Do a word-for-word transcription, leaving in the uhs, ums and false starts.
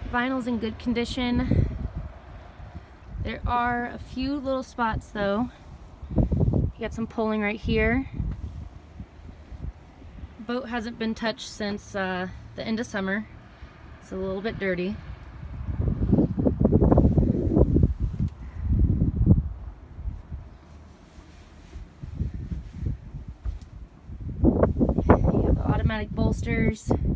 Vinyl's in good condition. There are a few little spots though. You got some pulling right here. Boat hasn't been touched since uh, the end of summer. It's a little bit dirty. You have the automatic bolsters.